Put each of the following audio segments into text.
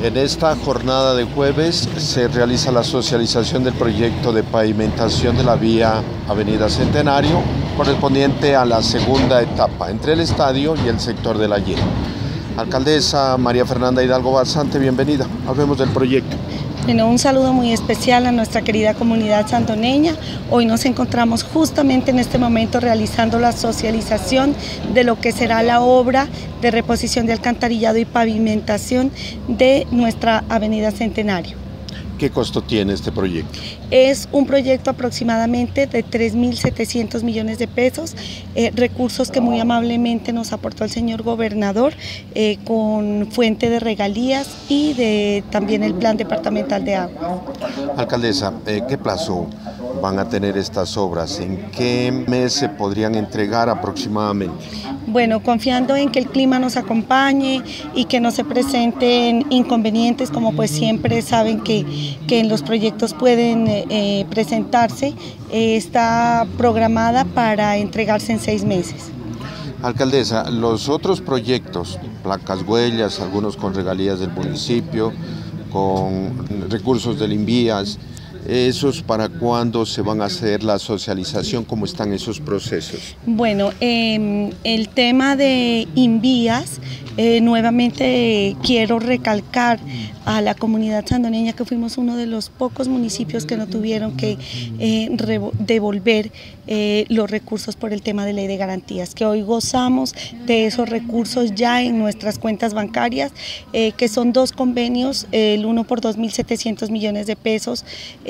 En esta jornada de jueves se realiza la socialización del proyecto de pavimentación de la vía Avenida Centenario, correspondiente a la segunda etapa entre el estadio y el sector de la Y. Alcaldesa María Fernanda Hidalgo Barzante, bienvenida. Hablemos del proyecto. Bueno, un saludo muy especial a nuestra querida comunidad santoneña. Hoy nos encontramos justamente en este momento realizando la socialización de lo que será la obra de reposición de alcantarillado y pavimentación de nuestra Avenida Centenario. ¿Qué costo tiene este proyecto? Es un proyecto aproximadamente de 3.700 millones de pesos, recursos que muy amablemente nos aportó el señor gobernador con fuente de regalías y también el plan departamental de agua. Alcaldesa, ¿qué plazo van a tener estas obras? ¿En qué mes se podrían entregar aproximadamente? Bueno, confiando en que el clima nos acompañe y que no se presenten inconvenientes, como pues siempre saben que en los proyectos pueden presentarse, está programada para entregarse en 6 meses. Alcaldesa, los otros proyectos, placas huellas, algunos con regalías del municipio, con recursos del Invías, ¿esos para cuándo se van a hacer la socialización? ¿Cómo están esos procesos? Bueno, el tema de Invías, nuevamente quiero recalcar a la comunidad santoneña que fuimos uno de los pocos municipios que no tuvieron que devolver los recursos por el tema de ley de garantías, que hoy gozamos de esos recursos ya en nuestras cuentas bancarias, que son 2 convenios, el uno por 2.700 millones de pesos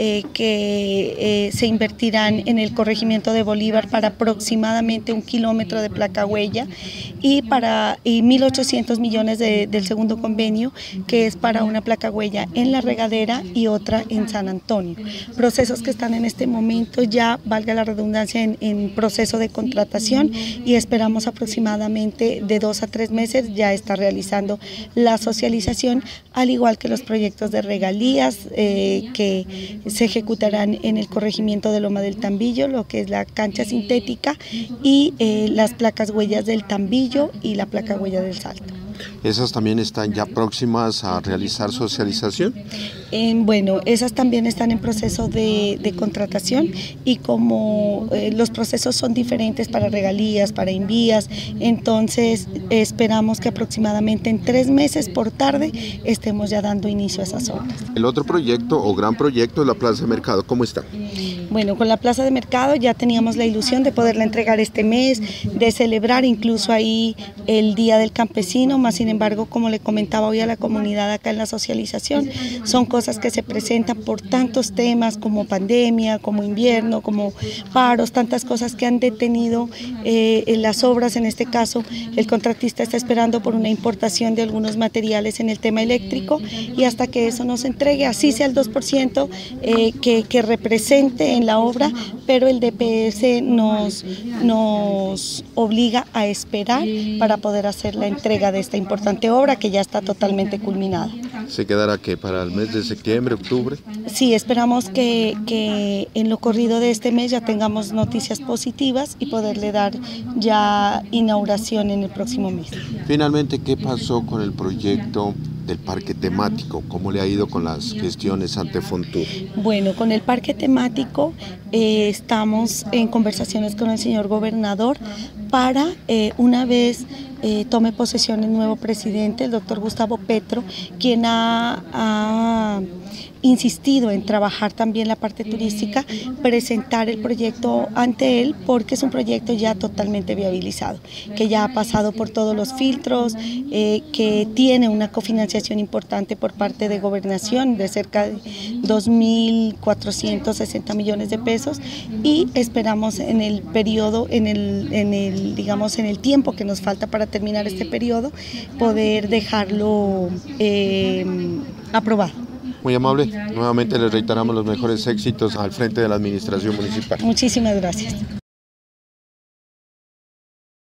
que se invertirán en el corregimiento de Bolívar para aproximadamente 1 kilómetro de placa huella y 1.800 millones del segundo convenio, que es para una placa huella en La Regadera y otra en San Antonio. Procesos que están en este momento ya, valga la redundancia, en proceso de contratación, y esperamos aproximadamente de 2 a 3 meses ya está realizando la socialización, al igual que los proyectos de regalías que se ejecutarán en el corregimiento de Loma del Tambillo, lo que es la cancha sintética, y las placas huellas del Tambillo y la placa huella del Salto. ¿Esas también están ya próximas a realizar socialización? Bueno, esas también están en proceso de contratación, y como los procesos son diferentes para regalías, para Invías, entonces esperamos que aproximadamente en 3 meses por tarde estemos ya dando inicio a esas obras. El otro proyecto o gran proyecto es la Plaza de Mercado, ¿cómo está? Bueno, con la Plaza de Mercado ya teníamos la ilusión de poderla entregar este mes, de celebrar incluso ahí el Día del Campesino, más sin embargo, como le comentaba hoy a la comunidad acá en la socialización, son cosas que se presentan por tantos temas como pandemia, como invierno, como paros, tantas cosas que han detenido las obras. En este caso, el contratista está esperando por una importación de algunos materiales en el tema eléctrico, y hasta que eso nos entregue, así sea el 2% que represente en la obra, pero el DPS nos obliga a esperar para poder hacer la entrega de esta importante obra que ya está totalmente culminada. ¿Se quedará qué, para el mes de septiembre, octubre? Sí, esperamos que en lo corrido de este mes ya tengamos noticias positivas y poderle dar ya inauguración en el próximo mes. Finalmente, ¿qué pasó con el proyecto del parque temático? ¿Cómo le ha ido con las gestiones ante Fontur? Bueno, con el parque temático estamos en conversaciones con el señor gobernador para una vez tome posesión el nuevo presidente, el doctor Gustavo Petro, quien ha insistido en trabajar también la parte turística, presentar el proyecto ante él, porque es un proyecto ya totalmente viabilizado, que ya ha pasado por todos los filtros, que tiene una cofinanciación importante por parte de Gobernación de cerca de 2.460 millones de pesos, y esperamos en el periodo, en el tiempo que nos falta para terminar este periodo, poder dejarlo aprobado. Muy amable, nuevamente les reiteramos los mejores éxitos al frente de la administración municipal. Muchísimas gracias.